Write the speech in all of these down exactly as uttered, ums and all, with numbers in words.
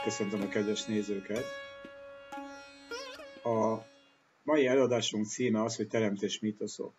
Köszöntöm a kedves nézőket! A mai előadásunk címe az, hogy teremtés mítoszok.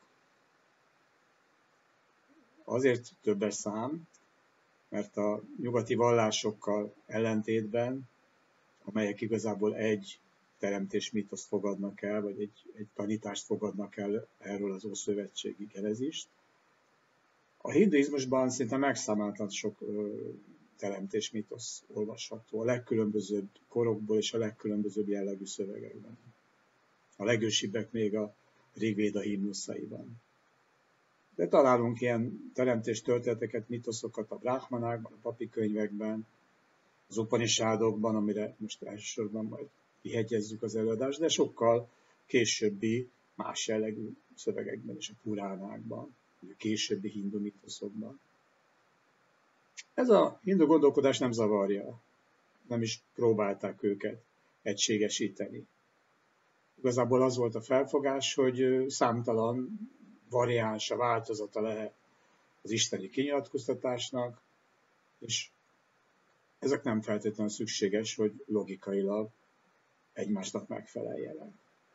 Azért többes szám, mert a nyugati vallásokkal ellentétben, amelyek igazából egy teremtés mítoszt fogadnak el, vagy egy, egy tanítást fogadnak el erről az ószövetségi genezist, a hinduizmusban szinte megszámáltan sok teremtés mítosz olvasható a legkülönbözőbb korokból és a legkülönbözőbb jellegű szövegekben. A legősibbek még a Rigvéda himnuszaiban. De találunk ilyen teremtés történeteket, mitoszokat a brahmanákban, a papi könyvekben, az upanishádokban, amire most elsősorban majd kihegyezzük az előadást, de sokkal későbbi más jellegű szövegekben és a puránákban, a későbbi hindu mitoszokban. Ez a hindu gondolkodás nem zavarja, nem is próbálták őket egységesíteni. Igazából az volt a felfogás, hogy számtalan variánsa, változata lehet az isteni kinyilatkoztatásnak, és ezek nem feltétlenül szükséges, hogy logikailag egymásnak megfeleljenek.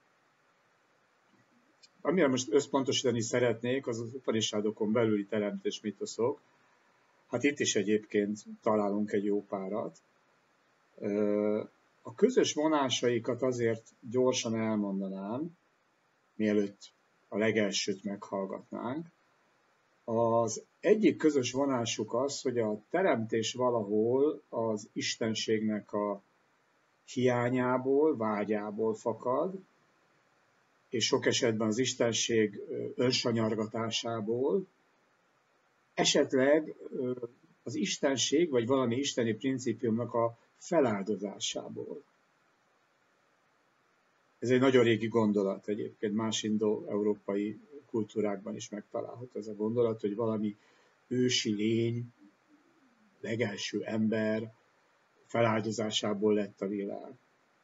Amire most összpontosítani szeretnék, az az upanishádokon belüli teremtés mitoszok. Hát itt is egyébként találunk egy jó párat. A közös vonásaikat azért gyorsan elmondanám, mielőtt a legelsőt meghallgatnánk. Az egyik közös vonásuk az, hogy a teremtés valahol az istenségnek a hiányából, vágyából fakad, és sok esetben az istenség önsanyargatásából, esetleg az istenség, vagy valami isteni principiumnak a feláldozásából. Ez egy nagyon régi gondolat egyébként, más indo-európai kultúrákban is megtalálható ez a gondolat, hogy valami ősi lény, legelső ember feláldozásából lett a világ.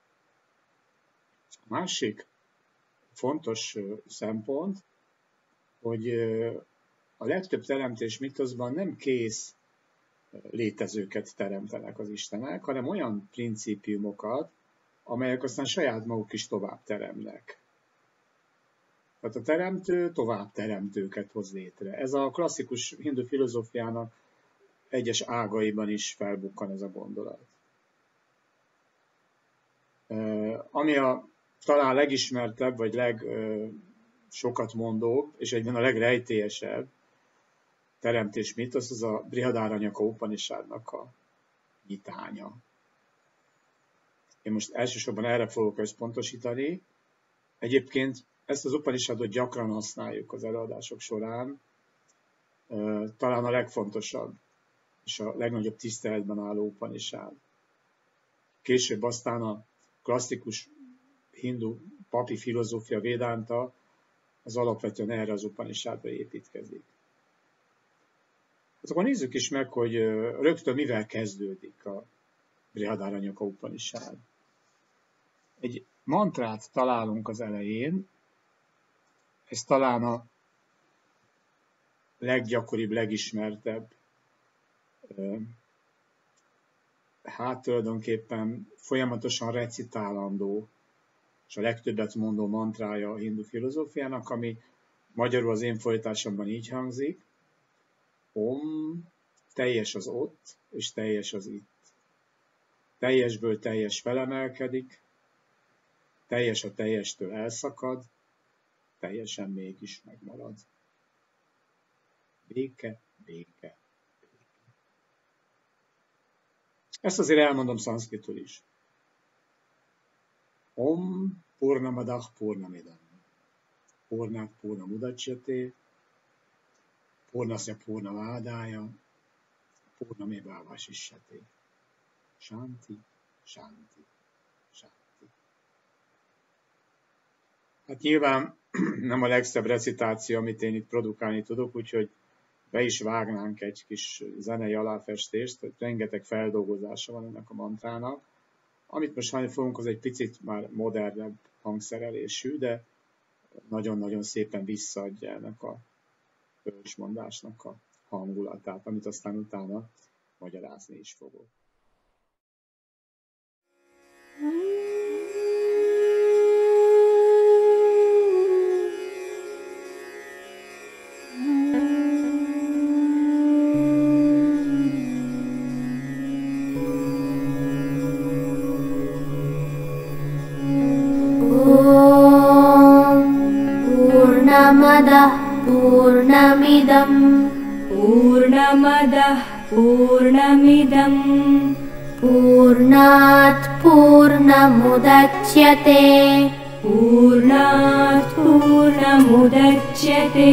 A másik fontos szempont, hogy a legtöbb teremtés mitoszban nem kész létezőket teremtenek az istenek, hanem olyan principiumokat, amelyek aztán saját maguk is tovább teremnek. Tehát a teremtő tovább teremtőket hoz létre. Ez a klasszikus hindu filozófiának egyes ágaiban is felbukkan ez a gondolat. Ami a talán legismertebb, vagy legsokat mondóbb, és egyben a legrejtélyesebb teremtés mítosz, az a Brihadaranyaka Upanishadnak a nyitánya. Én most elsősorban erre fogok összpontosítani. Egyébként ezt az Upanishadot gyakran használjuk az előadások során. Talán a legfontosabb és a legnagyobb tiszteletben álló Upanishad. Később aztán a klasszikus hindu papi filozófia Vedanta az alapvetően erre az Upanishadra építkezik. Akkor nézzük is meg, hogy rögtön mivel kezdődik a Brihadaranyaka Upanishad. Egy mantrát találunk az elején, ez talán a leggyakoribb, legismertebb, hát tulajdonképpen folyamatosan recitálandó, és a legtöbbet mondó mantrája a hindu filozófiának, ami magyarul az én fordításomban így hangzik: Om, teljes az ott, és teljes az itt. Teljesből teljes felemelkedik, teljes a teljestől elszakad, teljesen mégis megmarad. Béke, béke, béke. Ezt azért elmondom szanszkritul is. Om Purnamadah Purnamidam. Purnat Purnamudacsyate. Purnasya Purnamádája. Purnamébávásisyaté. Sánti, sánti, sánti. Hát nyilván nem a legszebb recitáció, amit én itt produkálni tudok, úgyhogy be is vágnánk egy kis zenei aláfestést, rengeteg feldolgozása van ennek a mantrának. Amit most hallani fogunk, az egy picit már modernebb hangszerelésű, de nagyon-nagyon szépen visszaadja ennek a törzsmondásnak a hangulatát, amit aztán utána magyarázni is fogok. पूर्णमिदं पूर्णात् पूर्णमुदच्यते पूर्णात् पूर्णमुदच्यते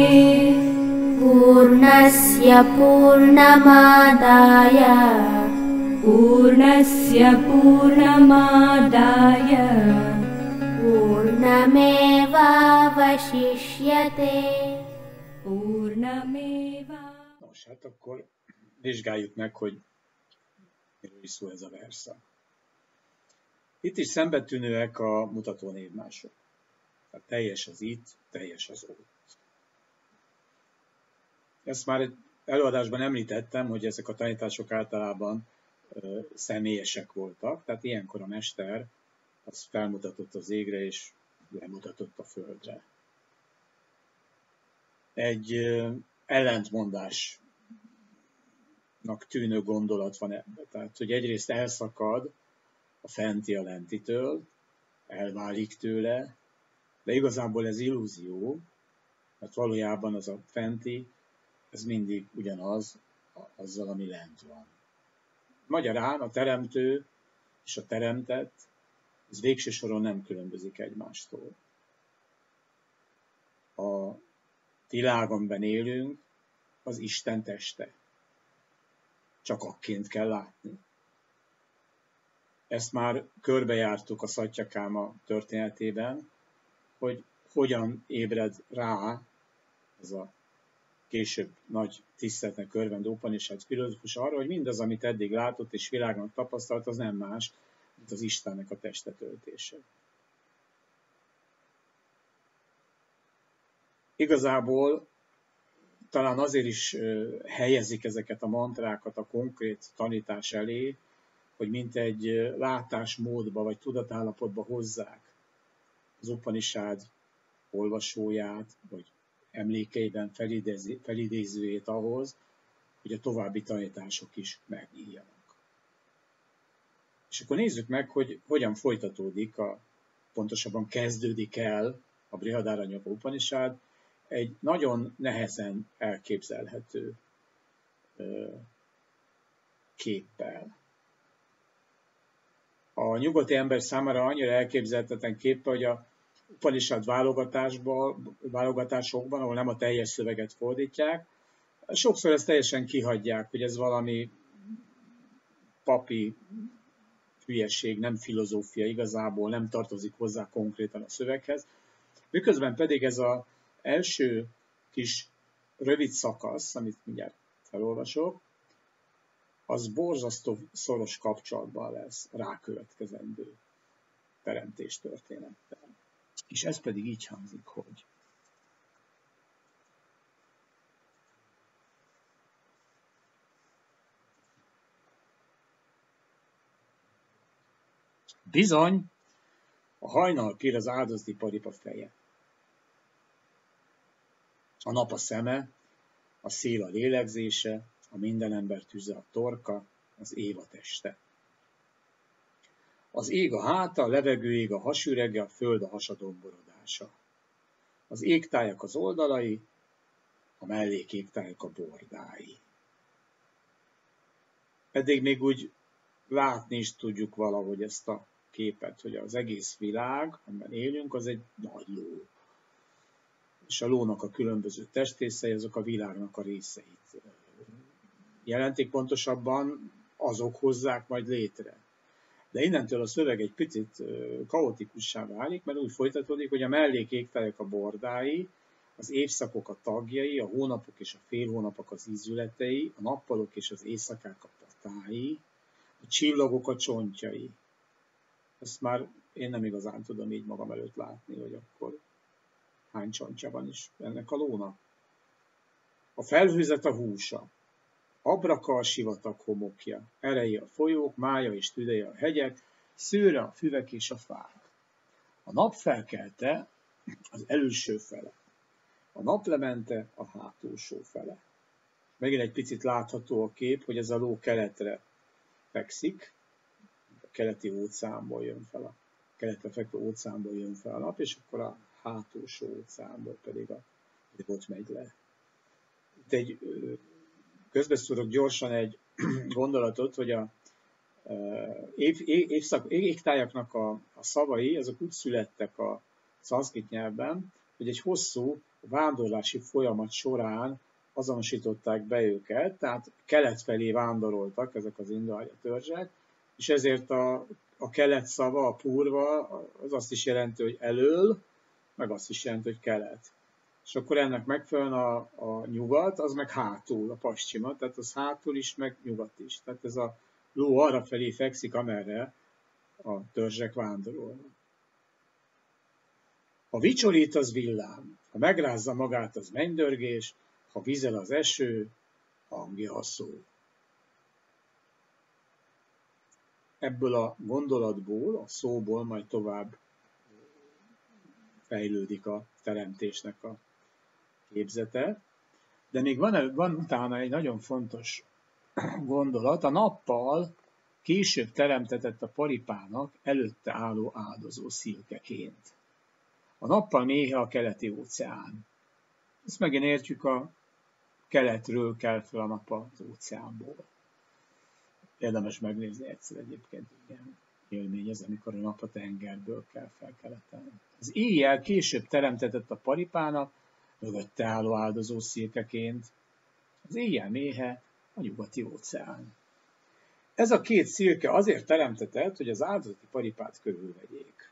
पूर्णस्य पूर्णमादाय पूर्णस्य पूर्णमादाय पूर्णमेवावशिष्यते पूर्णमेव. Nos, hát akkor vizsgáljuk meg, hogy miről is szól ez a verszak. Itt is szembetűnőek a mutató névmások. Tehát teljes az itt, teljes az ott. Ezt már egy előadásban említettem, hogy ezek a tanítások általában ö, személyesek voltak, tehát ilyenkor a mester az felmutatott az égre és lemutatott a földre. Egy ö, ellentmondásnak tűnő gondolat van ebben. Tehát, hogy egyrészt elszakad a fenti a lentitől, elválik tőle, de igazából ez illúzió, mert valójában az a fenti, ez mindig ugyanaz azzal, ami lent van. Magyarán a teremtő és a teremtett, ez végső soron nem különbözik egymástól. A világ, amiben élünk, az Isten teste. Csak akként kell látni. Ezt már körbejártuk a Szatyakáma történetében, hogy hogyan ébred rá ez a később nagy tiszteletnek örvendő Upanishad filozófus arra, hogy mindaz, amit eddig látott és világnak tapasztalt, az nem más, mint az Istennek a testetöltése. Igazából talán azért is helyezik ezeket a mantrákat a konkrét tanítás elé, hogy mint egy látásmódba vagy tudatállapotba hozzák az Upanishad olvasóját, vagy emlékeiben felidézőjét ahhoz, hogy a további tanítások is megnyíljanak. És akkor nézzük meg, hogy hogyan folytatódik, a, pontosabban kezdődik el a Brihadaranyaka Upanishad egy nagyon nehezen elképzelhető ö, képpel. A nyugati ember számára annyira elképzelhetetlen képe, hogy a Upanishad válogatásokban, ahol nem a teljes szöveget fordítják, sokszor ezt teljesen kihagyják, hogy ez valami papi hülyeség, nem filozófia igazából, nem tartozik hozzá konkrétan a szöveghez. Miközben pedig ez az első kis rövid szakasz, amit mindjárt felolvasok, az borzasztó szoros kapcsolatban lesz rákövetkezendő teremtés történettel. És ez pedig így hangzik, hogy bizony, a hajnal kér az áldozati paripa feje. A nap a szeme, a szél a lélegzése, a minden ember tüze a torka, az év a teste. Az ég a háta, a levegő ég a hasürege, a föld a hasadomborodása. Az égtájak az oldalai, a mellékégtájak a bordái. Eddig még úgy látni is tudjuk valahogy ezt a képet, hogy az egész világ, amiben élünk, az egy nagy ló. És a lónak a különböző testrészei, azok a világnak a részeit jelentik, pontosabban azok hozzák majd létre. De innentől a szöveg egy picit kaotikussá válik, mert úgy folytatódik, hogy a mellékégtájak a bordái, az évszakok a tagjai, a hónapok és a félhónapok az ízületei, a nappalok és az éjszakák a patái, a csillagok a csontjai. Ezt már én nem igazán tudom így magam előtt látni, hogy akkor hány csontja van is ennek a lónak. A felhőzet a húsa, abraka a sivatag homokja, erei a folyók, mája és tüdeje a hegyek, szőre a füvek és a fák. A nap felkelte az előső fele, a naplemente a hátulsó fele. Megint egy picit látható a kép, hogy ez a ló keletre fekszik, a keleti óceánból jön fel, a keletre fekvő óceánból jön fel a nap, és akkor a hátulsó óceánból pedig, a, pedig ott megy le. Itt egy közbeszúrok gyorsan egy gondolatot, hogy a év, év, évszak, égtájaknak a, a szavai, azok úgy születtek a szanszkrit nyelvben, hogy egy hosszú vándorlási folyamat során azonosították be őket, tehát kelet felé vándoroltak ezek az indoárja törzsek, és ezért a, a kelet szava, a purva, az azt is jelenti, hogy elől, meg azt is jelenti, hogy kelet. És akkor ennek megfelelően a, a nyugat, az meg hátul, a pascsima, tehát az hátul is, meg nyugat is. Tehát ez a ló arra felé fekszik, amerre a törzsek vándorolnak. Ha vicsorít, az villám, ha megrázza magát, az mennydörgés, ha vizel az eső, hangja a szó. Ebből a gondolatból, a szóból majd tovább fejlődik a teremtésnek a képzete. De még van, van utána egy nagyon fontos gondolat. A nappal később teremtetett a paripának előtte álló áldozó szilkeként. A nappal méhe a keleti óceán. Ezt megint értjük, a keletről kell fel a nap az óceánból. Érdemes megnézni egyszer egyébként, igen, élmény ez, amikor a nap a tengerből kell fel keleten. Az éjjel később teremtetett a paripának, mögötte álló áldozó szilkeként. Az éjjel méhe a nyugati óceán. Ez a két szilke azért teremtetett, hogy az áldozati paripát körülvegyék.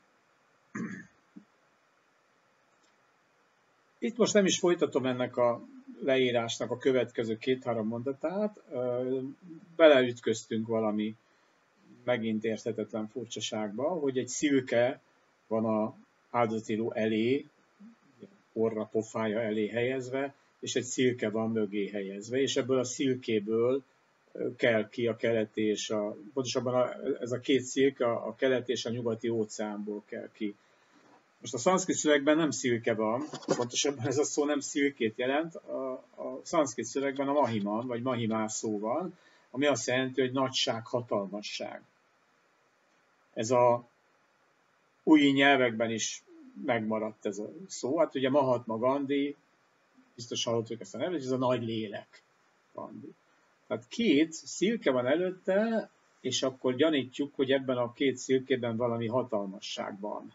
Itt most nem is folytatom ennek a leírásnak a következő két-három mondatát. Beleütköztünk valami megint érthetetlen furcsaságba, hogy egy szilke van az áldozati ló elé, orra, pofája elé helyezve, és egy szilke van mögé helyezve, és ebből a szilkéből kell ki a keleti és a, pontosabban a, ez a két szilke a keleti és a nyugati óceánból kell ki. Most a szanszkrit szövegben nem szilke van, pontosabban ez a szó nem szilkét jelent, a, a szanszkrit szövegben a mahiman, vagy mahimás szó van, ami azt jelenti, hogy nagyság, hatalmasság. Ez a új nyelvekben is megmaradt ez a szó. Hát ugye Mahatma Gandhi, biztos hallottuk ezt a nevet, ez a nagy lélek Gandhi. Tehát két szilke van előtte, és akkor gyanítjuk, hogy ebben a két szilkében valami hatalmasság van.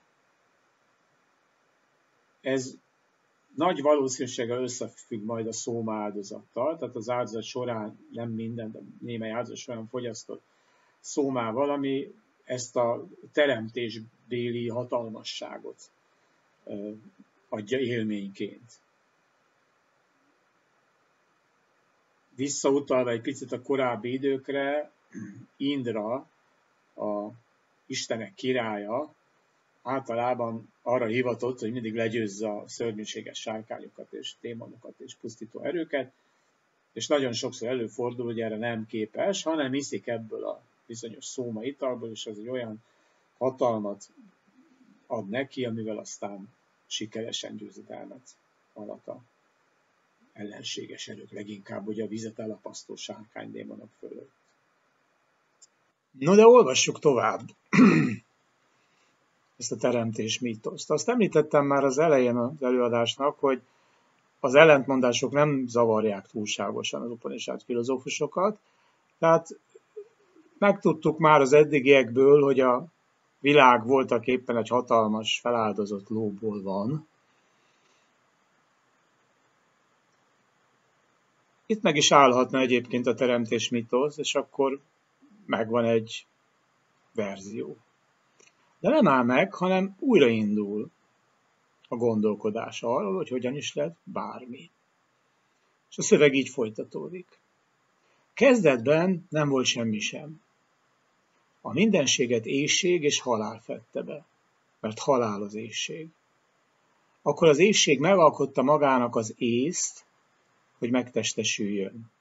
Ez nagy valószínűséggel összefügg majd a szóma áldozattal, tehát az áldozat során, nem minden, de némely áldozat során fogyasztott szómával, ami ezt a teremtésbéli hatalmasságot adja élményként. Visszautalva egy picit a korábbi időkre, Indra, a istenek királya, általában arra hivatott, hogy mindig legyőzze a szörnyűséges sárkányokat és démonokat és pusztító erőket, és nagyon sokszor előfordul, hogy erre nem képes, hanem iszik ebből a bizonyos szóma italból, és az egy olyan hatalmat ad neki, amivel aztán sikeresen győzedelmet arat a ellenséges erők, leginkább ugye a vizet elapasztó sárkánydémonok fölött. No, de olvassuk tovább ezt a teremtés mítoszt. Azt említettem már az elején az előadásnak, hogy az ellentmondások nem zavarják túlságosan az Upanishad filozófusokat, tehát megtudtuk már az eddigiekből, hogy a világ voltak éppen egy hatalmas, feláldozott lóból van. Itt meg is állhatna egyébként a teremtés mítosz, és akkor megvan egy verzió. De nem áll meg, hanem újraindul a gondolkodás arról, hogy hogyan is lett bármi. És a szöveg így folytatódik. Kezdetben nem volt semmi sem. A mindenséget éhség és halál fedte be, mert halál az éhség. Akkor az éhség megalkotta magának az észt, hogy megtestesüljön.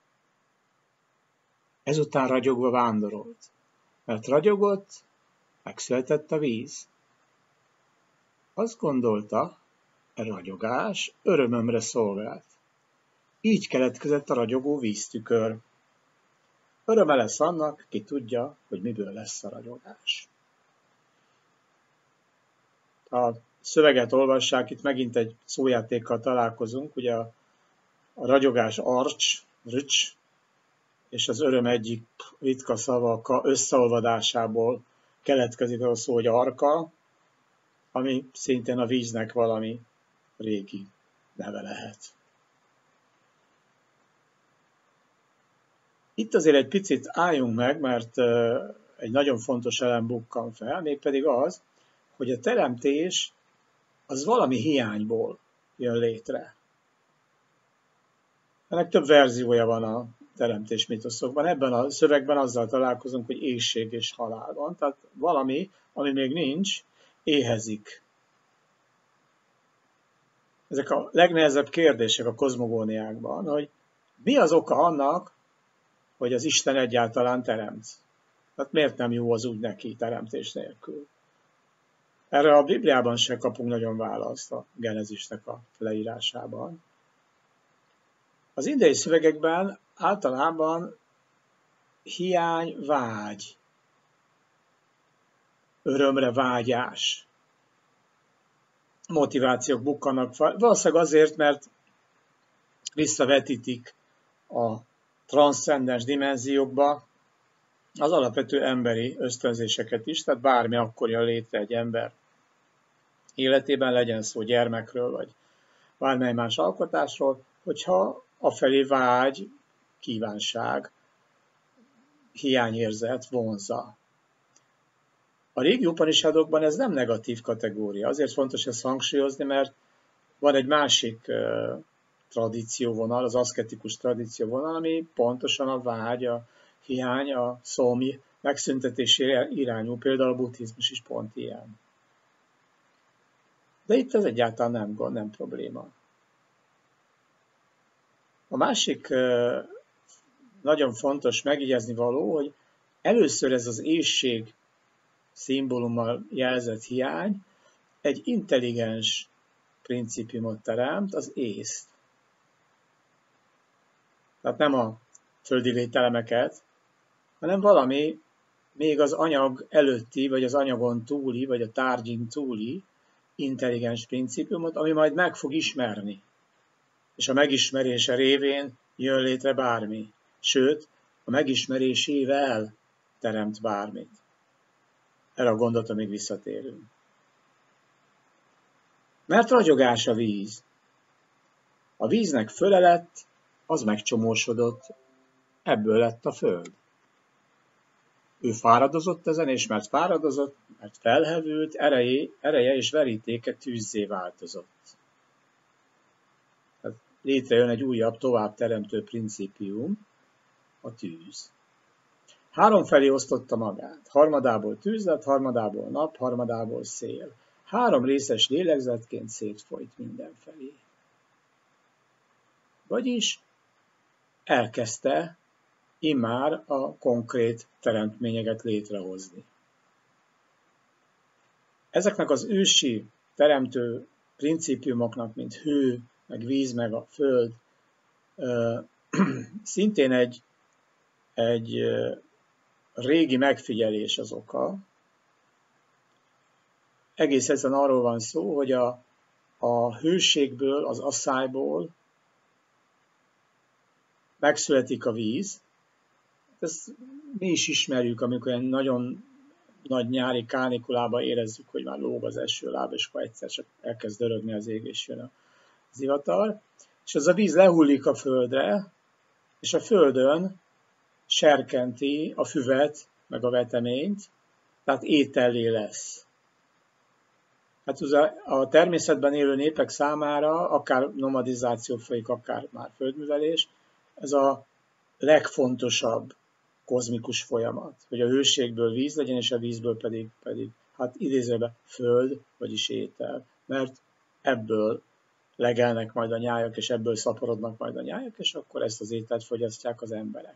Ezután ragyogva vándorolt, mert ragyogott, megszületett a víz. Azt gondolta, a ragyogás örömömre szolgált. Így keletkezett a ragyogó víztükör. Öröme lesz annak, ki tudja, hogy miből lesz a ragyogás. A szöveget olvassák, itt megint egy szójátékkal találkozunk, ugye a, a ragyogás arcs, rücs, és az öröm egyik ritka szava összeolvadásából keletkezik az a szó, hogy arka, ami szintén a víznek valami régi neve lehet. Itt azért egy picit álljunk meg, mert egy nagyon fontos elem bukkan fel, mégpedig az, hogy a teremtés az valami hiányból jön létre. Ennek több verziója van a teremtés mitoszokban. Ebben a szövegben azzal találkozunk, hogy éhség és halál van. Tehát valami, ami még nincs, éhezik. Ezek a legnehezebb kérdések a kozmogóniákban, hogy mi az oka annak, hogy az Isten egyáltalán teremt. Tehát miért nem jó az úgy neki teremtés nélkül? Erre a Bibliában sem kapunk nagyon választ a Genezisnek a leírásában. Az indiai szövegekben általában hiány, vágy, örömre vágyás, motivációk bukkanak fel. Valószínűleg azért, mert visszavetítik a transzcendens dimenziókba az alapvető emberi ösztönzéseket is, tehát bármi akkor jön létre egy ember életében, legyen szó gyermekről, vagy bármely más alkotásról, hogyha afelé vágy, kívánság, hiányérzet vonzza. A régi Upanishadokban ez nem negatív kategória. Azért fontos ezt hangsúlyozni, mert van egy másik uh, tradícióvonal, az aszketikus tradícióvonal, ami pontosan a vágy, a hiány, a szómi megszüntetésére irányul. Például a buddhizmus is pont ilyen. De itt ez egyáltalán nem gond, nem probléma. A másik uh, nagyon fontos megjegyezni való, hogy először ez az éhség szimbólummal jelzett hiány egy intelligens principiumot teremt, az észt. Tehát nem a földi lételemeket, hanem valami még az anyag előtti, vagy az anyagon túli, vagy a tárgyin túli intelligens principiumot, ami majd meg fog ismerni. És a megismerése révén jön létre bármi. Sőt, a megismerésével teremt bármit. Erre a gondotra még visszatérünk. Mert ragyogás a víz. A víznek föle lett, az megcsomósodott, ebből lett a föld. Ő fáradozott ezen, és mert fáradozott, mert felhevült, ereje, ereje és verítéke tűzzé változott. Tehát létrejön egy újabb, tovább teremtő principium, a tűz. Három felé osztotta magát. Harmadából tűz lett, harmadából nap, harmadából szél. Három részes lélegzetként szétfolyt mindenfelé. Vagyis elkezdte immár a konkrét teremtményeket létrehozni. Ezeknek az ősi teremtő principiumoknak, mint hő, meg víz, meg a föld, szintén egy, egy régi megfigyelés az oka. Egész egyszerűen arról van szó, hogy a, a hőségből, az asszályból megszületik a víz. Ezt mi is ismerjük, amikor egy nagyon nagy nyári kánikulába érezzük, hogy már lóg az esőláb, és akkor egyszer csak elkezd dörögni az ég, és jön a zivatar. És az a víz lehullik a földre, és a földön serkenti a füvet, meg a veteményt, tehát étellé lesz. Hát a természetben élő népek számára, akár nomadizáció folyik, akár már földművelés, ez a legfontosabb kozmikus folyamat, hogy a hőségből víz legyen, és a vízből pedig, pedig hát idézőben föld, vagyis étel. Mert ebből legelnek majd a nyájak, és ebből szaporodnak majd a nyájak, és akkor ezt az ételt fogyasztják az emberek.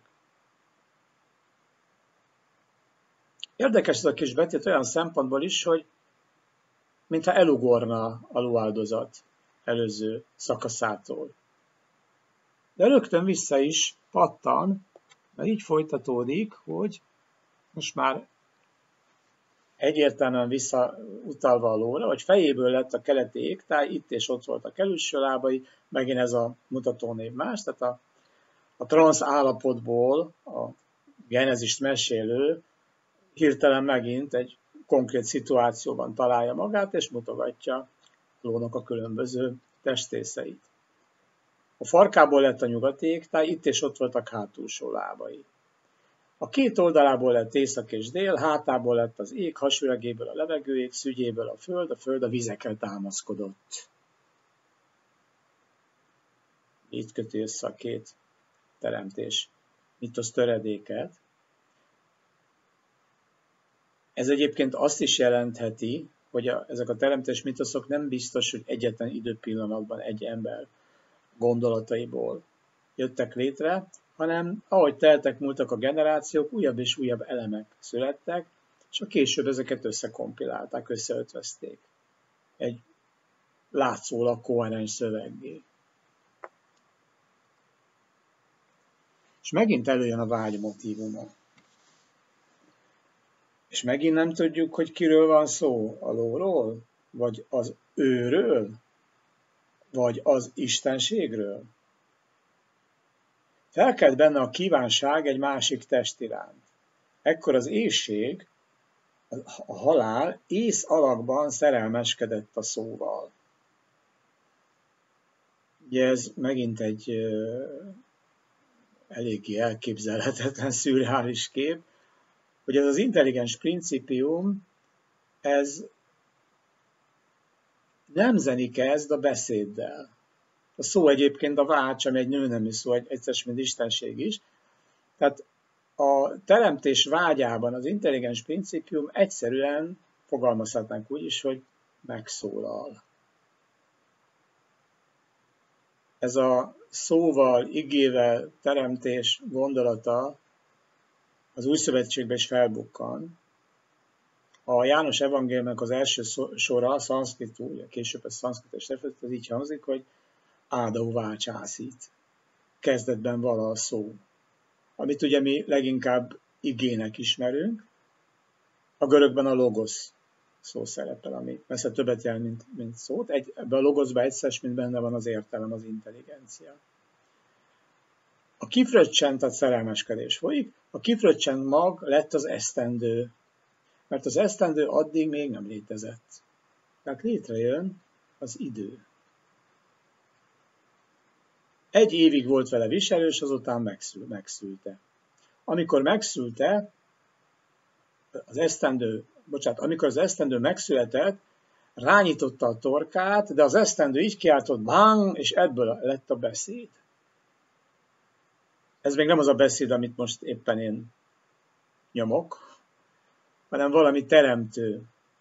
Érdekes ez a kis betét olyan szempontból is, hogy mintha elugorna a lóáldozat előző szakaszától. De rögtön vissza is pattan, mert így folytatódik, hogy most már egyértelműen visszautalva a lóra, hogy fejéből lett a keleti égtáj, itt és ott voltak előső lábai, megint ez a mutatónév más, tehát a, a transz állapotból a genezist mesélő hirtelen megint egy konkrét szituációban találja magát, és mutogatja a lónak a különböző testrészeit. A farkából lett a nyugati égtáj, itt és ott voltak hátulsó lábai. A két oldalából lett észak és dél, hátából lett az ég, hasüregéből a levegőjég, szügyéből a föld, a föld a vizekre támaszkodott. Így köti össze a két teremtés mitosz töredéket. Ez egyébként azt is jelentheti, hogy a, ezek a teremtés mitoszok nem biztos, hogy egyetlen időpillanatban egy ember gondolataiból jöttek létre, hanem ahogy teltek múltak a generációk, újabb és újabb elemek születtek, és a később ezeket összekompilálták, összeötvözték egy látszólag koherens szöveggé. És megint előjön a vágy motívuma. És megint nem tudjuk, hogy kiről van szó, a lóról, vagy az őről, vagy az istenségről. Felkelt benne a kívánság egy másik test iránt. Ekkor az éhség, a halál ész alakban szerelmeskedett a szóval. Ugye ez megint egy uh, eléggé elképzelhetetlen, szürreális kép, hogy ez az intelligens principium, ez nemzeni kezd a beszéddel. A szó egyébként a vács, ami egy nőnemű szó, egy egyszer mint istenség is. Tehát a teremtés vágyában az intelligens principium egyszerűen fogalmazhatnánk úgy is, hogy megszólal. Ez a szóval, igével teremtés gondolata az Új Szövetségben is felbukkan. A János evangéliumnak az első sora, szanszkritul, később ez szanszkrites reflektus, az így hangzik, hogy Ádau vácsászít. Kezdetben vala a szó. Amit ugye mi leginkább igének ismerünk. A görögben a logosz szó szerepel, ami messze többet jelent, mint, mint szót. Egy, ebben a logoszban egyszer, mint benne van az értelem, az intelligencia. A kifröccsent, tehát szerelmeskedés folyik, a kifröccsent mag lett az esztendő, mert az esztendő addig még nem létezett. Tehát létrejön az idő. Egy évig volt vele viselős, azután megszül, megszülte. Amikor megszülte, az esztendő, bocsánat, amikor az esztendő megszületett, rányította a torkát, de az esztendő így kiáltott, bang, és ebből lett a beszéd. Ez még nem az a beszéd, amit most éppen én nyomok, hanem valami teremtő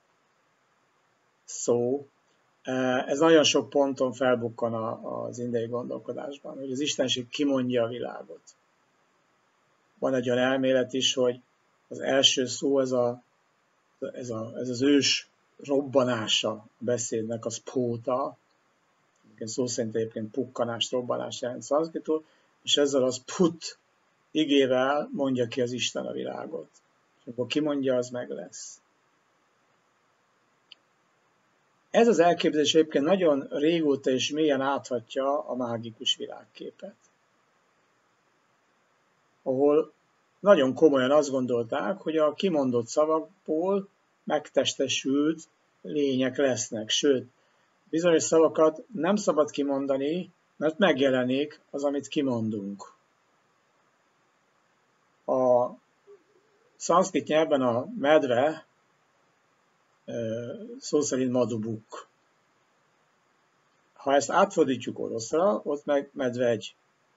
szó. Ez nagyon sok ponton felbukkan az indiai gondolkodásban, hogy az Istenség kimondja a világot. Van egy olyan elmélet is, hogy az első szó, ez, a, ez, a, ez az ős robbanása a beszédnek, az póta, szó szerint egyébként pukkanást, robbanást jelent szanszkritul, és ezzel az put igével mondja ki az Isten a világot. És akkor kimondja, az meg lesz. Ez az elképzelés egyébként nagyon régóta és mélyen áthatja a mágikus világképet. Ahol nagyon komolyan azt gondolták, hogy a kimondott szavakból megtestesült lények lesznek. Sőt, bizonyos szavakat nem szabad kimondani, mert megjelenik az, amit kimondunk. A szanszkrit nyelvben a medve szó szerint madubuk. Ha ezt átfordítjuk oroszra, ott meg medvegy.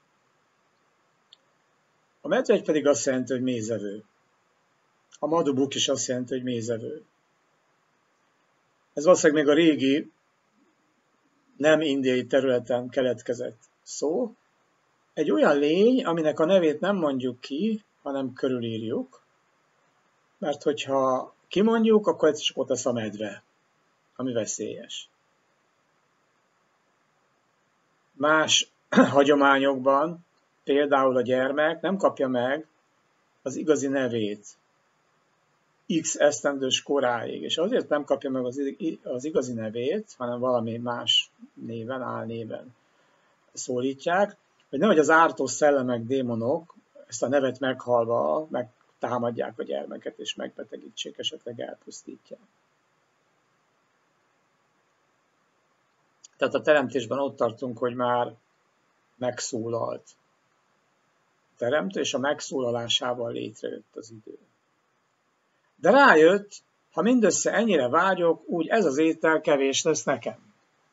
A medvegy pedig azt jelenti, hogy mézevő. A madubuk is azt jelenti, hogy mézevő. Ez valószínűleg még a régi, nem indiai területen keletkezett szó. Egy olyan lény, aminek a nevét nem mondjuk ki, hanem körülírjuk, mert hogyha kimondjuk, akkor ez csak ott lesz a medve, ami veszélyes. Más hagyományokban, például a gyermek nem kapja meg az igazi nevét X esztendős koráig, és azért nem kapja meg az igazi nevét, hanem valami más néven, álnéven szólítják, hogy nehogy az ártó szellemek, démonok ezt a nevet meghalva megtámadják a gyermeket, és megbetegítsék, esetleg elpusztítják. Tehát a teremtésben ott tartunk, hogy már megszólalt a teremtő, és a megszólalásával létrejött az idő. De rájött, ha mindössze ennyire vágyok, úgy ez az étel kevés lesz nekem.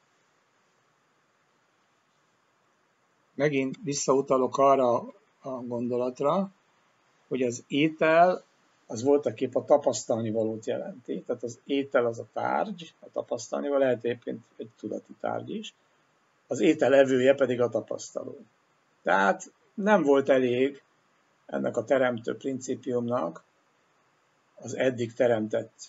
Megint visszautalok arra a gondolatra, hogy az étel az voltaképp a tapasztalni valót jelenti. Tehát az étel az a tárgy, a tapasztalni való, lehet éppen egy tudati tárgy is, az étel evője pedig a tapasztaló. Tehát nem volt elég ennek a teremtő principiumnak az eddig teremtett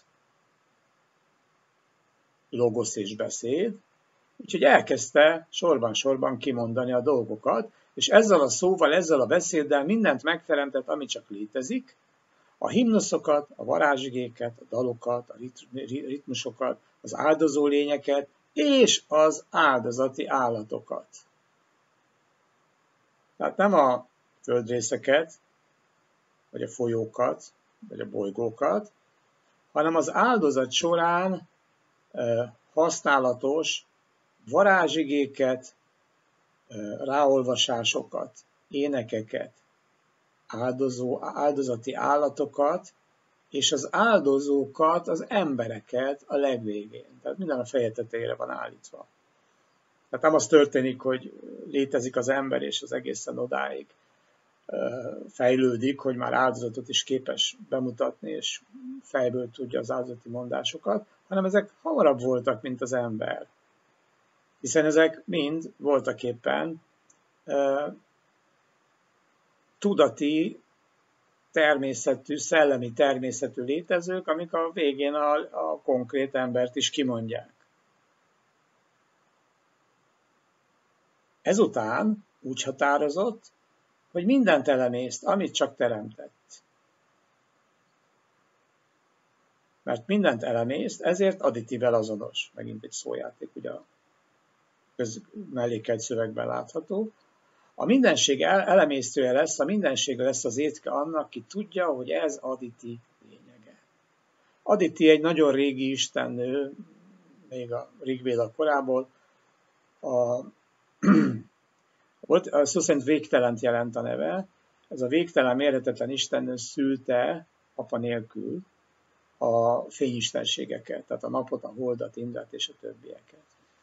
logosz és beszéd, úgyhogy elkezdte sorban-sorban kimondani a dolgokat, és ezzel a szóval, ezzel a beszéddel mindent megteremtett, ami csak létezik, a himnoszokat, a varázsigéket, a dalokat, a ritmusokat, az áldozó lényeket, és az áldozati állatokat. Tehát nem a földrészeket, vagy a folyókat, vagy a bolygókat, hanem az áldozat során használatos varázsigéket, ráolvasásokat, énekeket, áldozó, áldozati állatokat, és az áldozókat, az embereket a legvégén. Tehát minden a feje tetejére van állítva. Tehát nem az történik, hogy létezik az ember, és az egészen odáig fejlődik, hogy már áldozatot is képes bemutatni, és fejből tudja az áldozati mondásokat, hanem ezek hamarabb voltak, mint az ember. Hiszen ezek mind voltaképpen uh, tudati, természetű, szellemi természetű létezők, amik a végén a, a konkrét embert is kimondják. Ezután úgy határozott, hogy mindent elemészt, amit csak teremtett. Mert mindent elemészt, ezért additível azonos. Megint egy szójáték, ugye a köz mellékelt szövegben látható. A mindenség elemésztője lesz, a mindenség lesz az étke annak, ki tudja, hogy ez Aditi lényege. Aditi egy nagyon régi istennő, még a Rigvéda korából, a Ott a szó szerint végtelent jelent a neve. Ez a végtelen, mérhetetlen istennő szülte apa nélkül a fényistenségeket, tehát a napot, a holdat, Indrát és a többieket.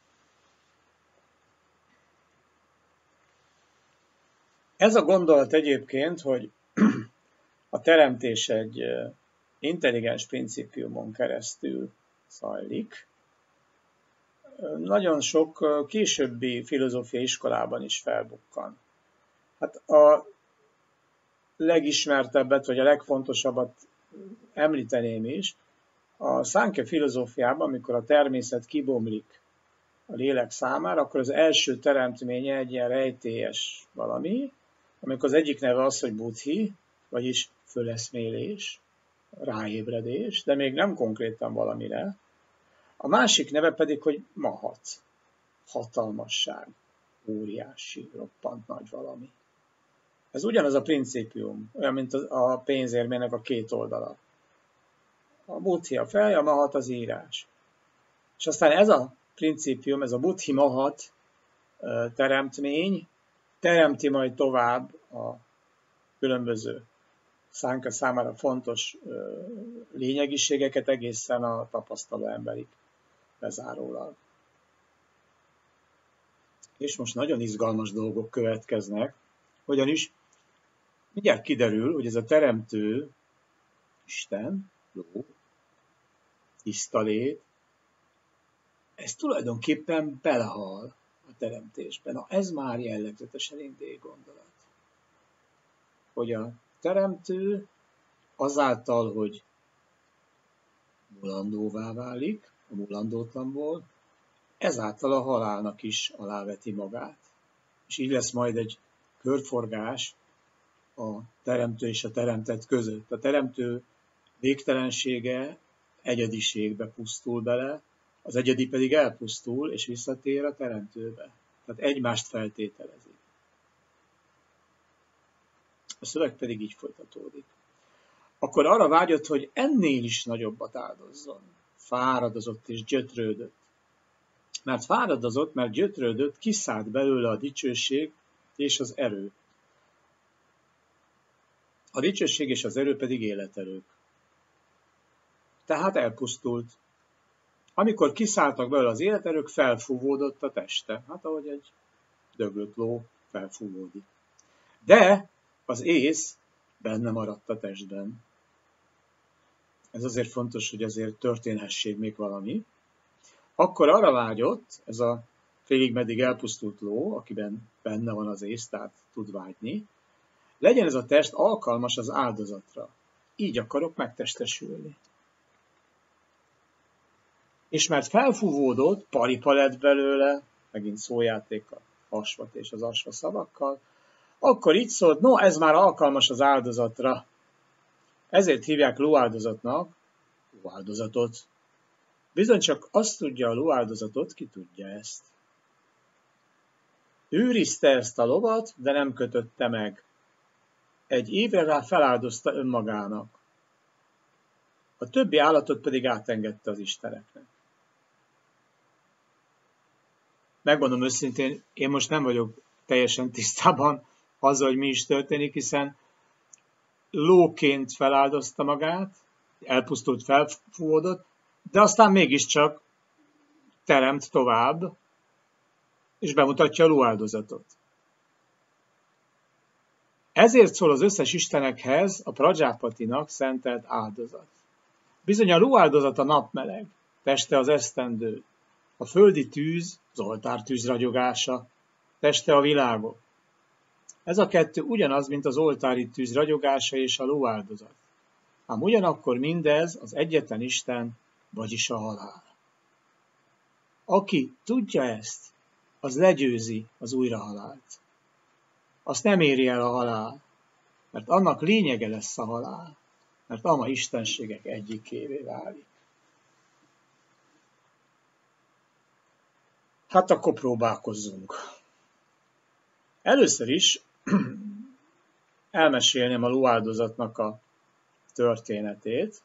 Ez a gondolat egyébként, hogy a teremtés egy intelligens principiumon keresztül zajlik, nagyon sok későbbi filozófiai iskolában is felbukkan. Hát a legismertebbet, vagy a legfontosabbat említeném is, a Szánkhja filozófiában, amikor a természet kibomlik a lélek számára, akkor az első teremtménye egy ilyen rejtélyes valami, amikor az egyik neve az, hogy buddhi, vagyis föleszmélés, ráébredés, de még nem konkrétan valamire. A másik neve pedig, hogy mahat, hatalmasság, óriási, roppant nagy valami. Ez ugyanaz a principium, olyan, mint a pénzérmének a két oldala. A buddhi a fej, a mahat az írás. És aztán ez a principium, ez a buddhi mahat teremtmény teremti majd tovább a különböző Szánkhja számára fontos lényegiségeket egészen a tapasztaló emberig bezárólag. És most nagyon izgalmas dolgok következnek, ugyanis mindjárt kiderül, hogy ez a teremtő Isten, jó, tiszta lét, ez tulajdonképpen belehal a teremtésben. Na, ez már jellegzetesen indiai gondolat. Hogy a teremtő azáltal, hogy mulandóvá válik, a mulandótlanból, ezáltal a halálnak is aláveti magát. És így lesz majd egy körforgás a teremtő és a teremtett között. A teremtő végtelensége egyediségbe pusztul bele, az egyedi pedig elpusztul és visszatér a teremtőbe. Tehát egymást feltételezik. A szöveg pedig így folytatódik. Akkor arra vágyott, hogy ennél is nagyobbat áldozzon. Fáradozott és gyötrődött. Mert fáradozott, mert gyötrődött, kiszállt belőle a dicsőség és az erő. A dicsőség és az erő pedig életerők. Tehát elpusztult. Amikor kiszálltak belőle az életerők, felfúvódott a teste. Hát ahogy egy döglött ló felfúvódik. De az ész benne maradt a testben. Ez azért fontos, hogy azért történhessék még valami. Akkor arra vágyott, ez a félig meddig elpusztult ló, akiben benne van az ész, tehát tud vágyni, legyen ez a test alkalmas az áldozatra. Így akarok megtestesülni. És mert felfúvódott, paripa lett belőle, megint szójáték a hasvat és az asva szavakkal, akkor így szólt, no, ez már alkalmas az áldozatra. Ezért hívják lóáldozatnak lóáldozatot. Bizony csak azt tudja a lóáldozatot, ki tudja ezt. Őrizte ezt a lovat, de nem kötötte meg. Egy évre rá feláldozta önmagának. A többi állatot pedig átengedte az isteneknek. Megmondom őszintén, én most nem vagyok teljesen tisztában azzal, hogy mi is történik, hiszen lóként feláldozta magát, elpusztult, felfúvódott, de aztán mégiscsak teremt tovább, és bemutatja a lóáldozatot. Ezért szól az összes istenekhez a Prajapatinak szentelt áldozat. Bizony a lóáldozat a napmeleg, teste az esztendő, a földi tűz az oltártűz ragyogása, teste a világok. Ez a kettő ugyanaz, mint az oltári tűz ragyogása és a lóáldozat. Ám ugyanakkor mindez az egyetlen Isten, vagyis a halál. Aki tudja ezt, az legyőzi az újrahalált. Azt nem éri el a halál, mert annak lényege lesz a halál, mert ama istenségek egyikévé válik. Hát akkor próbálkozzunk. Először is elmesélném a lóáldozatnak a történetét.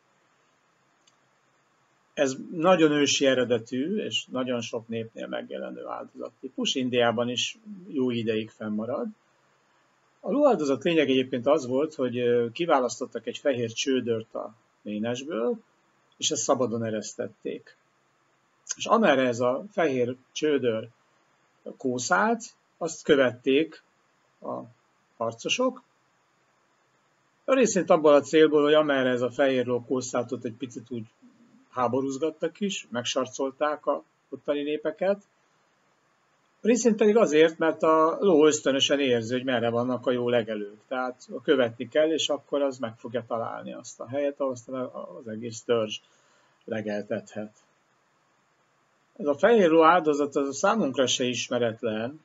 Ez nagyon ősi eredetű, és nagyon sok népnél megjelenő áldozattípus. Indiában is jó ideig fennmarad. A lóáldozat lényeg egyébként az volt, hogy kiválasztottak egy fehér csődört a ménesből, és ezt szabadon eresztették. És amerre ez a fehér csődör kószált, azt követték a harcosok. Részint abból a célból, hogy amerre ez a fehér ló kószáltott, egy picit úgy háborúzgattak is, megsarcolták a ottani népeket. Részint pedig azért, mert a ló ösztönösen érzi, hogy merre vannak a jó legelők. Tehát követni kell, és akkor az meg fogja találni azt a helyet, ahol aztán az egész törzs legeltethet. Ez a fehér ló áldozat az a számunkra se ismeretlen.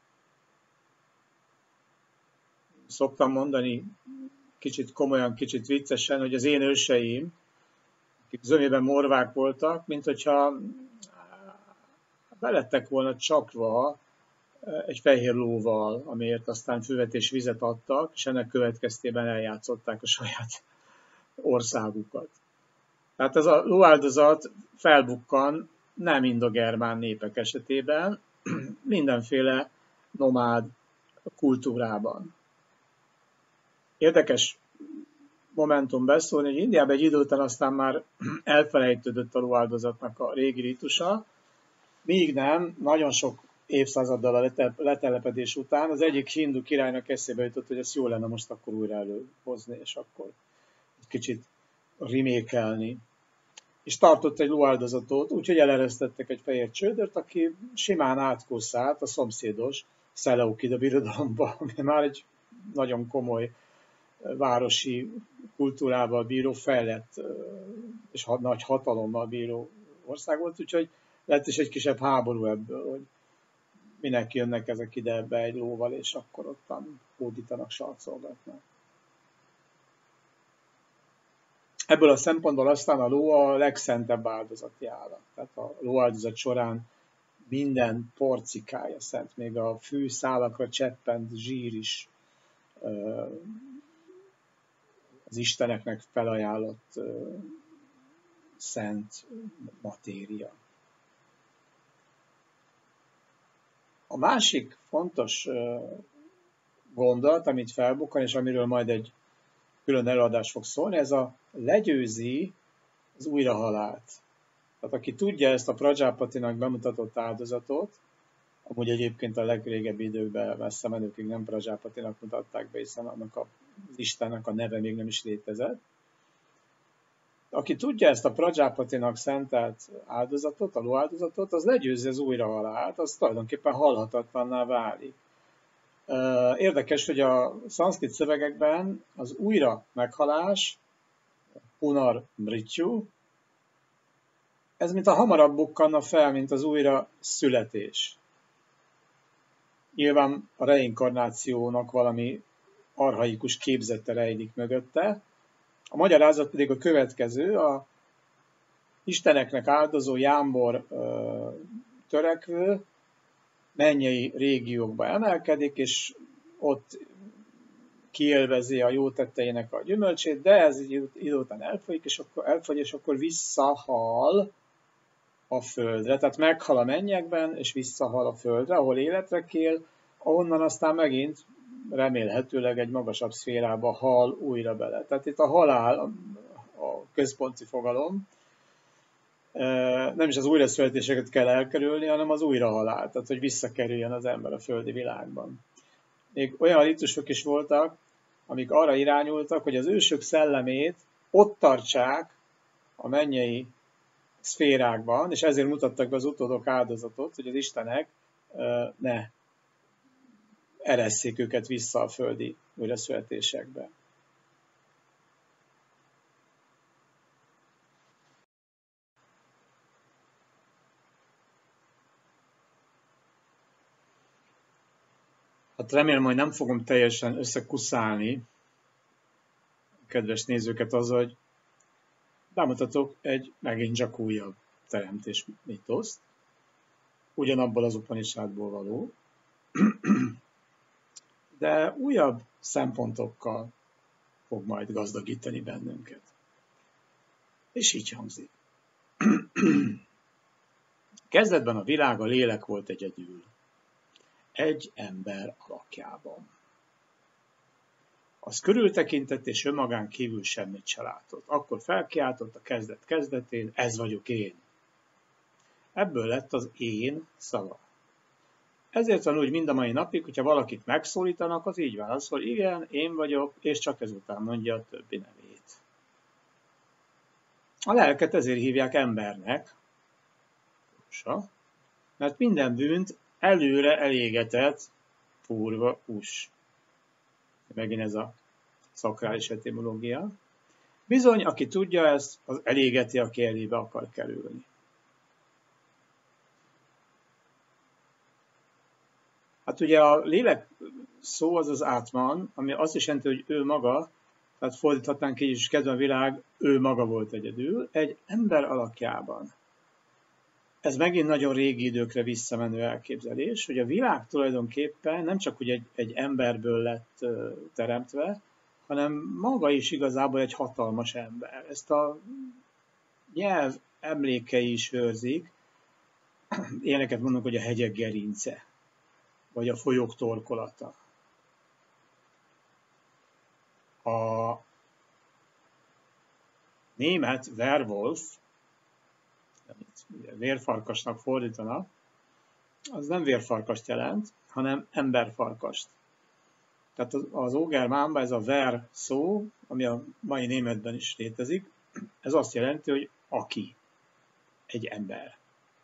Szoktam mondani kicsit komolyan, kicsit viccesen, hogy az én őseim, akik zömében morvák voltak, mint hogyha belettek volna csapva egy fehér lóval, amiért aztán füvet és vizet adtak, és ennek következtében eljátszották a saját országukat. Tehát ez a lóáldozat felbukkan nem indogermán népek esetében, mindenféle nomád kultúrában. Érdekes momentum beszólni, hogy Indiában egy idő után aztán már elfelejtődött a lóáldozatnak a régi ritusa, míg nem, nagyon sok évszázaddal a letelepedés után az egyik hindu királynak eszébe jutott, hogy ezt jó lenne most akkor újra előhozni, és akkor egy kicsit rimékelni. És tartott egy lóáldozatot, úgyhogy eleresztettek egy fehér csődört, aki simán átkószált a szomszédos Szeleukida birodalomba, ami már egy nagyon komoly városi kultúrával bíró, fejlett és nagy hatalommal bíró ország volt, úgyhogy lett is egy kisebb háború ebből, hogy minek jönnek ezek ide ebbe egy lóval, és akkor ottan hódítanak, sarcolgatnak. Ebből a szempontból aztán a ló a legszentebb áldozati állat. Tehát a lóáldozat során minden porcikája szent, még a fűszálakra cseppent zsír is az isteneknek felajánlott szent matéria. A másik fontos gondolat, amit felbukkan, és amiről majd egy külön előadás fog szólni, ez a legyőzi az újrahalált. Tehát aki tudja ezt a Prajapatinak bemutatott áldozatot, amúgy egyébként a legrégebbi időkben messze menőkig nem Prajapatinak mutatták be, hiszen annak az Istennek a neve még nem is létezett. Aki tudja ezt a Prajapatinak szentelt áldozatot, a lóáldozatot, az legyőzi az újrahalált, az tulajdonképpen halhatatlanná válik. Érdekes, hogy a szanszkrit szövegekben az újra meghalás, punar mrityu, ez mint a hamarabb bukkanna fel, mint az újra születés. Nyilván a reinkarnációnak valami archaikus képzete rejlik mögötte. A magyarázat pedig a következő, a isteneknek áldozó jámbor ö, törekvő mennyei régiókba emelkedik, és ott kiélvezi a jó tetteinek a gyümölcsét, de ez idő után elfolyik, és akkor, elfogy, és akkor visszahal a földre. Tehát meghal a mennyekben, és visszahal a földre, ahol életre kél, ahonnan aztán megint remélhetőleg egy magasabb szférába hal újra bele. Tehát itt a halál a központi fogalom. Nem is az újraszületéseket kell elkerülni, hanem az újrahalál, tehát hogy visszakerüljön az ember a földi világban. Még olyan ritusok is voltak, amik arra irányultak, hogy az ősök szellemét ott tartsák a mennyei szférákban, és ezért mutattak be az utódok áldozatot, hogy az istenek ne eresszék őket vissza a földi újraszületésekbe. Hát remélem, hogy nem fogom teljesen összekuszálni a kedves nézőket azzal, hogy bemutatok egy megint csak újabb teremtés mitoszt, ugyanabból az Upanishadból való, de újabb szempontokkal fog majd gazdagítani bennünket. És így hangzik. Kezdetben a világ a lélek volt egyedül, egy ember alakjában. Az körültekintett, és önmagán kívül semmit se látott. Akkor felkiáltott a kezdet kezdetén, ez vagyok én. Ebből lett az én szava. Ezért van úgy mind a mai napig, hogyha valakit megszólítanak, az így válaszol, igen, én vagyok, és csak ezután mondja a többi nevét. A lelket ezért hívják embernek, mert minden bűnt előre elégetett purva us. Megint ez a szakrális etimológia. Bizony, aki tudja ezt, az elégeti, aki elébe akar kerülni. Hát ugye a lélek szó az az átman, ami azt is jelenti, hogy ő maga, tehát fordíthatnánk így is, kedve a világ, ő maga volt egyedül, egy ember alakjában. Ez megint nagyon régi időkre visszamenő elképzelés, hogy a világ tulajdonképpen nem csak úgy egy, egy emberből lett uh, teremtve, hanem maga is igazából egy hatalmas ember. Ezt a nyelv emlékei is őrzik. Ilyeneket mondunk, hogy a hegyek gerince, vagy a folyók torkolata. A német Werwolf, amit vérfarkasnak fordítanak, az nem vérfarkast jelent, hanem emberfarkast. Tehát az ógermánban ez a ver szó, ami a mai németben is létezik, ez azt jelenti, hogy aki, egy ember.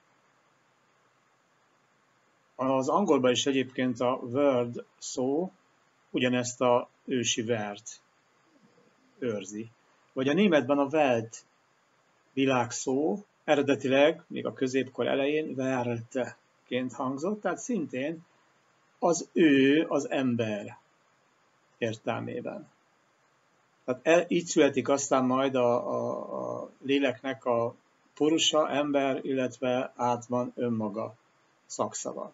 Az angolban is egyébként a word szó ugyanezt a ősi vert őrzi. Vagy a németben a Welt világszó eredetileg, még a középkor elején Weltként hangzott, tehát szintén az ő, az ember értelmében. Tehát el, így születik aztán majd a, a, a léleknek a purusa, ember, illetve átman önmaga szakszava.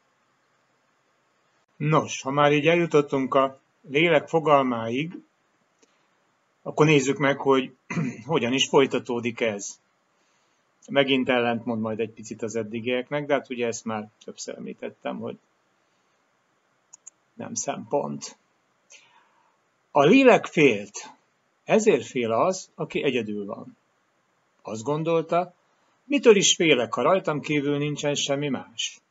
Nos, ha már így eljutottunk a lélek fogalmáig, Akkor nézzük meg, hogy hogyan is folytatódik ez. Megint ellentmond majd egy picit az eddigieknek, de hát ugye ezt már többször említettem, hogy nem szempont. A lélek félt, ezért fél az, aki egyedül van. Azt gondolta, mitől is félek, ha rajtam kívül nincsen semmi más?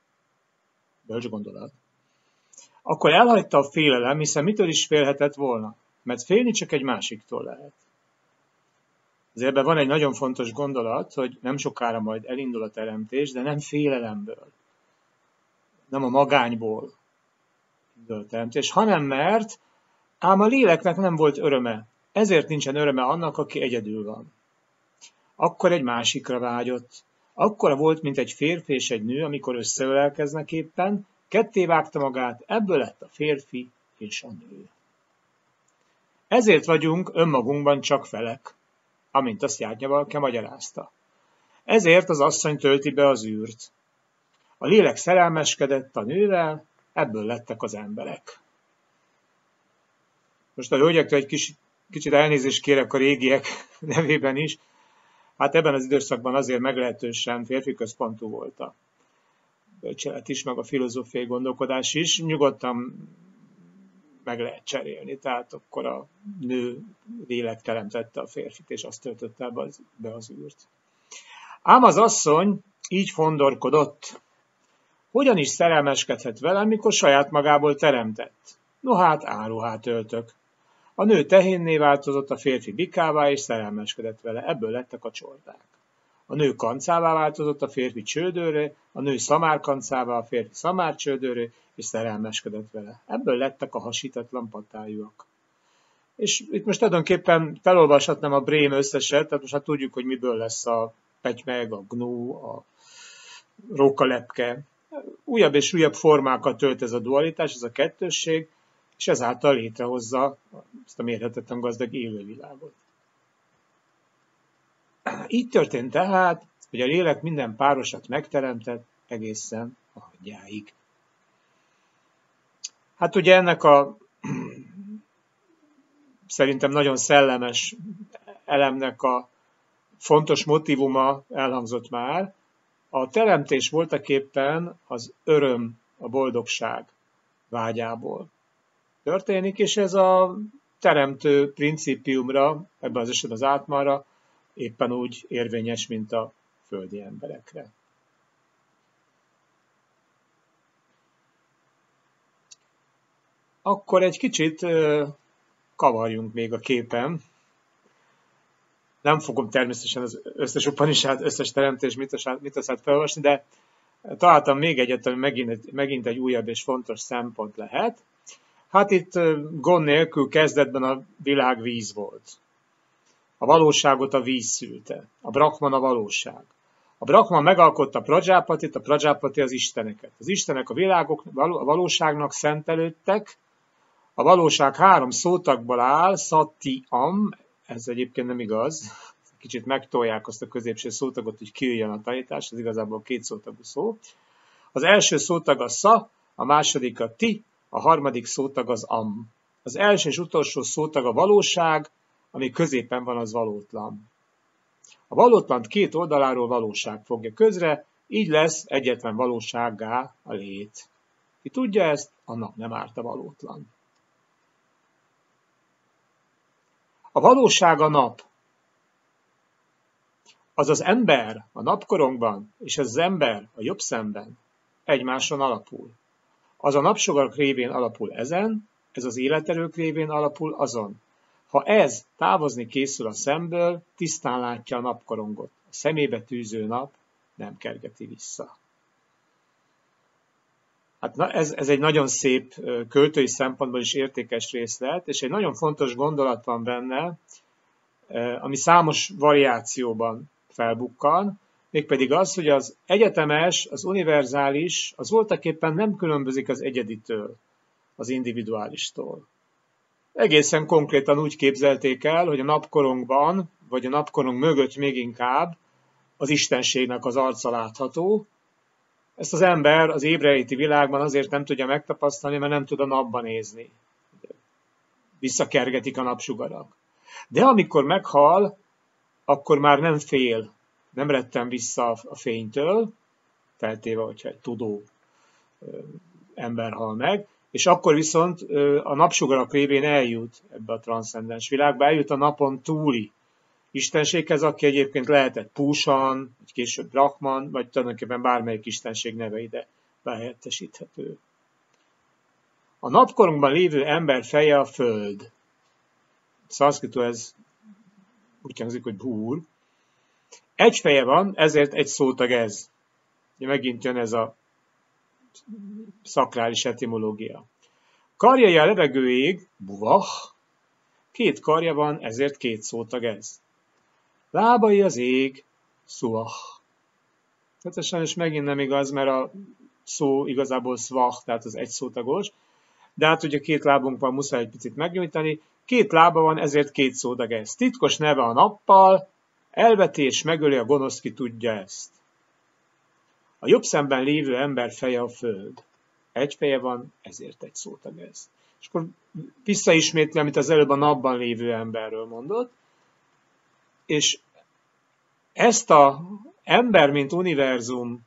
Bölcs gondolat. Akkor elhagyta a félelem, hiszen mitől is félhetett volna? Mert félni csak egy másiktól lehet. Azért ebben van egy nagyon fontos gondolat, hogy nem sokára majd elindul a teremtés, de nem félelemből, nem a magányból indul a teremtés, hanem mert ám a léleknek nem volt öröme. Ezért nincsen öröme annak, aki egyedül van. Akkor egy másikra vágyott. Akkora volt, mint egy férfi és egy nő, amikor összeölelkeznek éppen, ketté vágta magát, ebből lett a férfi és a nő. Ezért vagyunk önmagunkban csak felek, amint azt Jártnyavalke magyarázta. Ezért az asszony tölti be az űrt. A lélek szerelmeskedett a nővel, ebből lettek az emberek. Most a hölgyektől egy kis, kicsit elnézést kérek a régiek nevében is. Hát ebben az időszakban azért meglehetősen férfi központú volt a bölcselet is, meg a filozófiai gondolkodás is. Nyugodtan meg lehet cserélni. Tehát akkor a nő lélek teremtette a férfit, és azt töltötte be az, be az űrt. Ám az asszony így fondorkodott. Hogyan is szerelmeskedhet velem, mikor saját magából teremtett? No hát, áruhát öltök. A nő tehénné változott, a férfi bikává, és szerelmeskedett vele. Ebből lettek a csordák. A nő kancává változott, a férfi csődőre, a nő szamárkancává, a férfi szamárcsődőre, és szerelmeskedett vele. Ebből lettek a hasítatlan patájúak. És itt most tulajdonképpen felolvashatnám a Brém összeset, tehát most hát tudjuk, hogy miből lesz a petymeg, a gnú, a rókalepke. Újabb és újabb formákat tölt ez a dualitás, ez a kettősség, és ezáltal létrehozza ezt a mérhetetlen gazdag élővilágot. Így történt tehát, hogy a lélek minden párosat megteremtett egészen a hangyáig. Hát ugye ennek a szerintem nagyon szellemes elemnek a fontos motívuma elhangzott már. A teremtés voltaképpen az öröm, a boldogság vágyából történik, és ez a teremtő principiumra, ebben az esetben az átmára éppen úgy érvényes, mint a földi emberekre. Akkor egy kicsit kavarjunk még a képen. Nem fogom természetesen az összes Upanishad, összes teremtés mitoszát felolvasni, de találtam még egyet, ami megint, megint egy újabb és fontos szempont lehet. Hát itt gond nélkül kezdetben a világ víz volt. A valóságot a víz szülte. A Brahman a valóság. A Brahman megalkotta Prajápatit, a Prajápati az isteneket. Az istenek a, világok, a valóságnak szentelődtek. A valóság három szótagból áll, Satyam, ez egyébként nem igaz, kicsit megtolják azt a középső szótagot, hogy kijöjjön a tanítás, ez igazából két szótagú szó. Az első szótag a Sa, a második a Ti, a harmadik szótag az Am. Az első és utolsó szótag a valóság, ami középen van, az valótlan. A valótlant két oldaláról valóság fogja közre, így lesz egyetlen valósággá a lét. Ki tudja ezt, annak nem árt a valótlan. A valóság a nap. Az az ember a napkorongban, és az ember a jobb szemben egymáson alapul. Az a napsugak révén alapul ezen, ez az életerők révén alapul azon. Ha ez távozni készül a szemből, tisztán látja a napkorongot. A szemébe tűző nap nem kergeti vissza. Hát na, ez, ez egy nagyon szép költői szempontból is értékes részlet, és egy nagyon fontos gondolat van benne, ami számos variációban felbukkan, mégpedig az, hogy az egyetemes, az univerzális, az voltaképpen nem különbözik az egyeditől, az individuálistól. Egészen konkrétan úgy képzelték el, hogy a napkorongban, vagy a napkorong mögött még inkább az istenségnek az arca látható. Ezt az ember az ébreléti világban azért nem tudja megtapasztalni, mert nem tud a napba nézni. Visszakergetik a napsugarak. De amikor meghal, akkor már nem fél, nem retten vissza a fénytől, feltéve, hogyha egy tudó ember hal meg, és akkor viszont a napsugarak révén eljut ebbe a transzcendens világba, eljut a napon túli istenséghez, aki egyébként lehetett Púsan, vagy később Brahman, vagy tulajdonképpen bármelyik istenség neve ide behelyettesíthető. A napkorunkban lévő ember feje a föld. Szanszkritul ez úgy hangzik, hogy búr. Egy feje van, ezért egy szótag ez. Megint jön ez a szakrális etimológia. Karjai a levegőig, buvach, két karja van, ezért két szótag ez. Lábai az ég, szuach. Tehát sajnos megint nem igaz, mert a szó igazából szvach, tehát az egy szótagos, de hát ugye két lábunk van, muszáj egy picit megnyújtani. Két lába van, ezért két szótag ez. Titkos neve a nappal, elvetés megöli a gonosz, ki tudja ezt. A jobb szemben lévő ember feje a föld. Egy feje van, ezért egy szótag ez. És akkor visszaismétli, amit az előbb a napban lévő emberről mondott, és ezt a ember, mint univerzum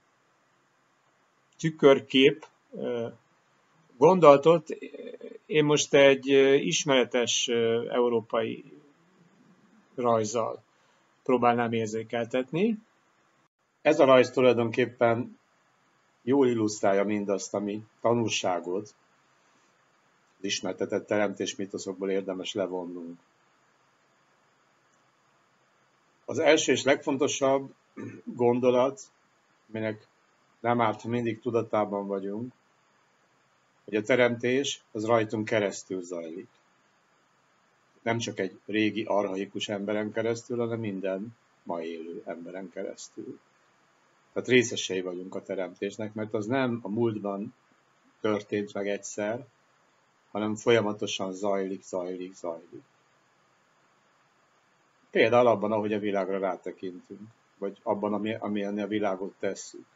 tükörkép gondolatot én most egy ismeretes európai rajzzal próbálnám érzékeltetni. Ez a rajz tulajdonképpen jól illusztrálja mindazt, ami tanulságot az ismertetett teremtés mítoszokból érdemes levonnunk. Az első és legfontosabb gondolat, aminek nem árt, ha mindig tudatában vagyunk, hogy a teremtés az rajtunk keresztül zajlik. Nem csak egy régi, archaikus emberen keresztül, hanem minden ma élő emberen keresztül. Tehát részesei vagyunk a teremtésnek, mert az nem a múltban történt meg egyszer, hanem folyamatosan zajlik, zajlik, zajlik. Például abban, ahogy a világra rátekintünk, vagy abban, amilyen a világot tesszük.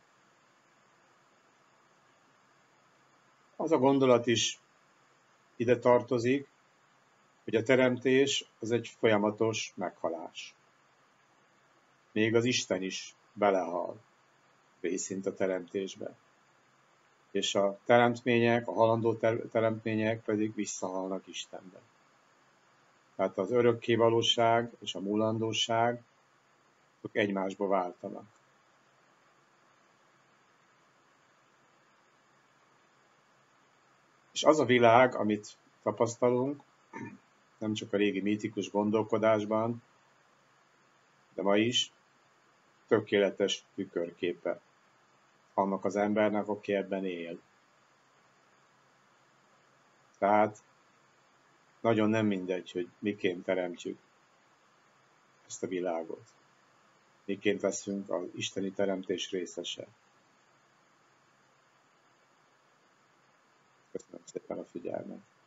Az a gondolat is ide tartozik, hogy a teremtés az egy folyamatos meghalás. Még az Isten is belehal részint a teremtésbe. És a teremtmények, a halandó teremtmények pedig visszahalnak Istenbe. Tehát az örökkévalóság és a múlandóság egymásba váltanak. És az a világ, amit tapasztalunk, nem csak a régi mítikus gondolkodásban, de ma is, tökéletes tükörképe annak az embernek, aki ebben él. Tehát nagyon nem mindegy, hogy miként teremtjük ezt a világot. Miként leszünk az isteni teremtés részese. Köszönöm szépen a figyelmet.